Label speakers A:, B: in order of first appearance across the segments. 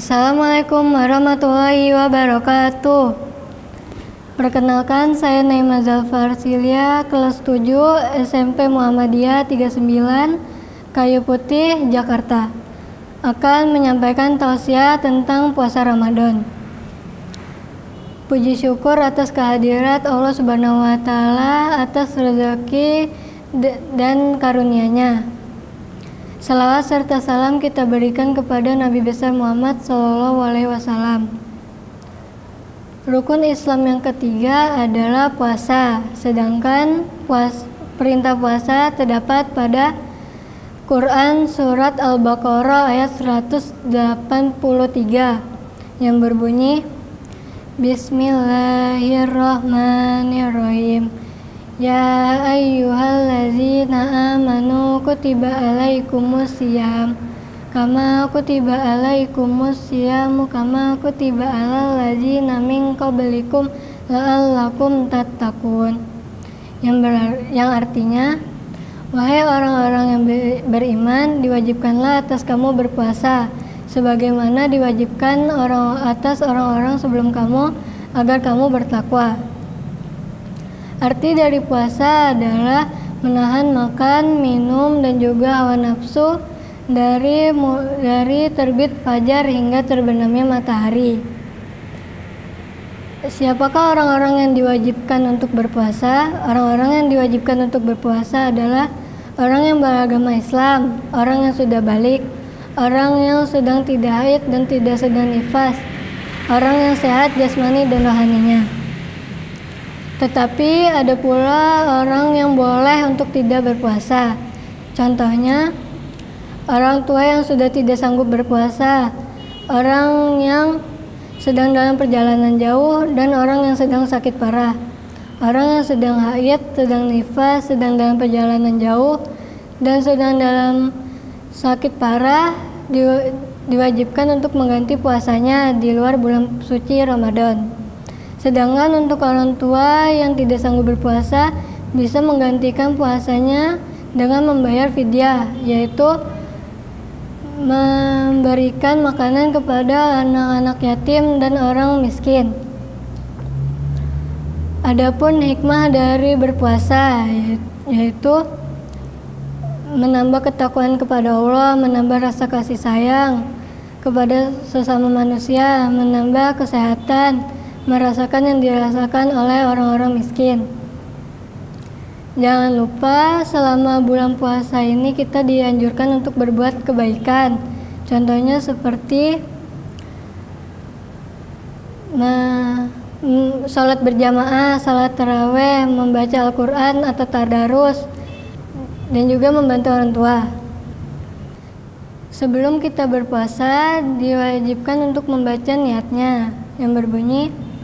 A: Assalamualaikum warahmatullahi wabarakatuh. Perkenalkan, saya Naima Zalfar Silia, kelas 7 SMP Muhammadiyah 39, Kayu Putih, Jakarta. Akan menyampaikan tausiah tentang puasa Ramadan. Puji syukur atas kehadirat Allah Subhanahu wa Ta'ala atas rezeki dan karunia-Nya. Salawat serta salam kita berikan kepada Nabi besar Muhammad SAW. Rukun Islam yang ketiga adalah puasa, sedangkan perintah puasa terdapat pada Quran Surat Al-Baqarah ayat 183 yang berbunyi, Bismillahirrahmanirrahim. Ya ayyuhallazina amanu kutiba alaikumusiyam kama kutiba alaikumusiyam kama kutiba alal ladzina min qablikum la'allakum tattaqun, yang artinya, wahai orang-orang yang beriman, diwajibkanlah atas kamu berpuasa sebagaimana diwajibkan atas orang-orang sebelum kamu agar kamu bertakwa. Arti dari puasa adalah menahan makan, minum, dan juga hawa nafsu dari terbit fajar hingga terbenamnya matahari. Siapakah orang-orang yang diwajibkan untuk berpuasa? Orang-orang yang diwajibkan untuk berpuasa adalah orang yang beragama Islam, orang yang sudah balik, orang yang sedang tidak haid dan tidak sedang nifas, orang yang sehat jasmani dan rohaninya. Tetapi ada pula orang yang boleh untuk tidak berpuasa. Contohnya, orang tua yang sudah tidak sanggup berpuasa, orang yang sedang dalam perjalanan jauh, dan orang yang sedang sakit parah. Orang yang sedang haid, sedang nifas, sedang dalam perjalanan jauh, dan sedang dalam sakit parah diwajibkan untuk mengganti puasanya di luar bulan suci Ramadan. Sedangkan untuk orang tua yang tidak sanggup berpuasa bisa menggantikan puasanya dengan membayar fidyah, yaitu memberikan makanan kepada anak-anak yatim dan orang miskin. Adapun hikmah dari berpuasa yaitu menambah ketakwaan kepada Allah, menambah rasa kasih sayang kepada sesama manusia, menambah kesehatan, merasakan yang dirasakan oleh orang-orang miskin. Jangan lupa selama bulan puasa ini kita dianjurkan untuk berbuat kebaikan. Contohnya seperti sholat berjamaah, sholat taraweh, membaca Al-Quran atau tadarus, dan juga membantu orang tua. Sebelum kita berpuasa diwajibkan untuk membaca niatnya yang berbunyi,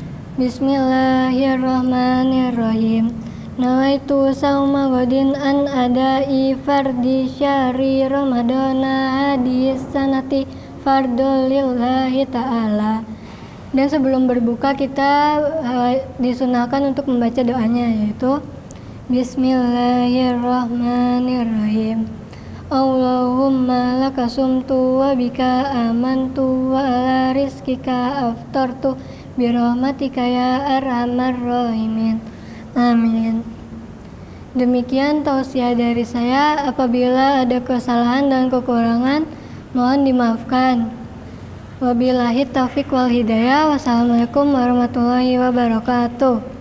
A: Bismillahirrahmanirrahim. Nawaitu sauma godin an adai fardi syahri ramadana hadis sanati fardul lillahi ta'ala. Dan sebelum berbuka kita disunahkan untuk membaca doanya, yaitu Bismillahirrahmanirrahim. Allahumma laka sumtu wa bika amantu wa ala rizkika aftartu birahmatika ya arhamar rahimin. Amin. Demikian tausiah dari saya. Apabila ada kesalahan dan kekurangan, mohon dimaafkan. Wabillahi taufiq wal hidayah. Wassalamualaikum warahmatullahi wabarakatuh.